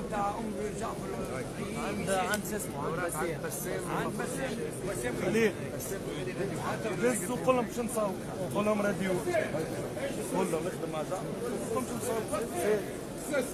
بتاع ام جعفر عند شو اسمه عند بسام عند بسام خليل دزوا قول لهم باش نصور، قول لهم راديو، قول لهم نخدم مع جعفر، قول لهم باش نصور.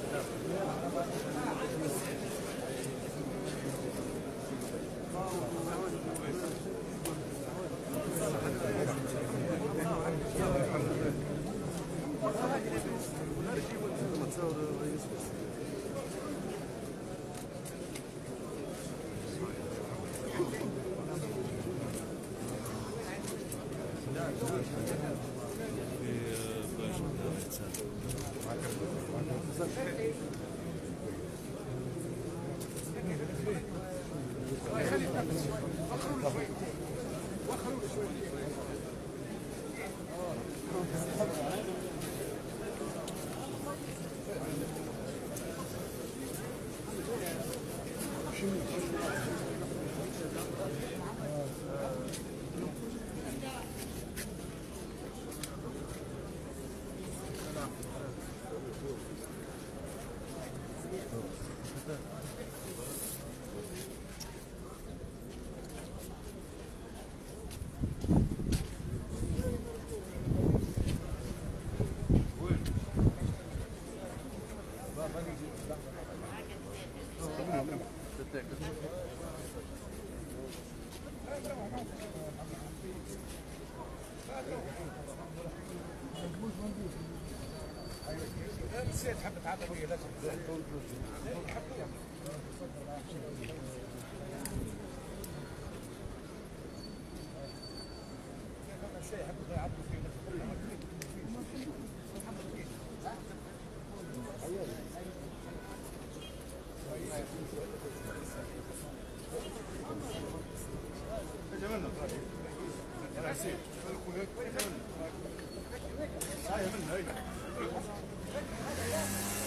نسيت حبة عدوية لازم جمالنا